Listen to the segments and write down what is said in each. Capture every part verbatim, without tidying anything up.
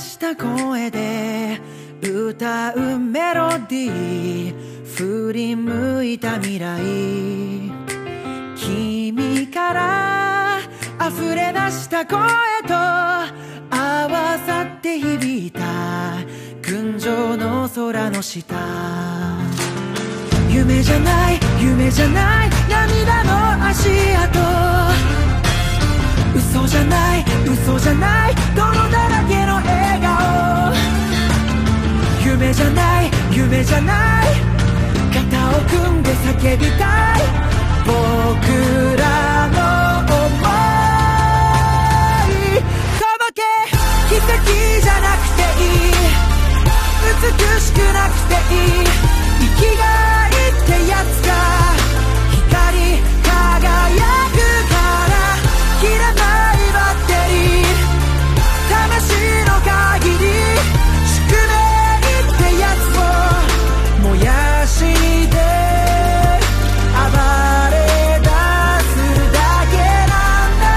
した声で歌うメロディー、振り向いた未来、君から溢れ出した声と合わさって響いた群青の空の下。夢じゃない夢じゃない涙の足跡、嘘じゃない嘘じゃない泥だらけの笑顔。夢じゃない夢じゃない肩を組んで叫びたい僕らの想い。届け奇跡じゃなくていい、美しくなくていい、生きがいってやつが光り輝くから切らないバッテリー、魂の限り宿命ってやつを燃やして暴れ出すだけなんだ。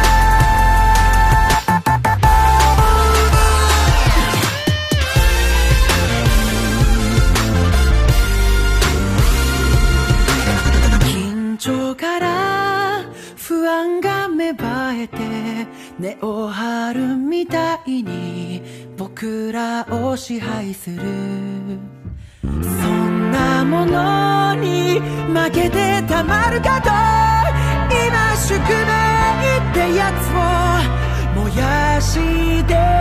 緊張から不安が芽生えて根を張るみたいに僕らを支配する、そんなものに負けてたまるかと、今宿命ってやつを燃やして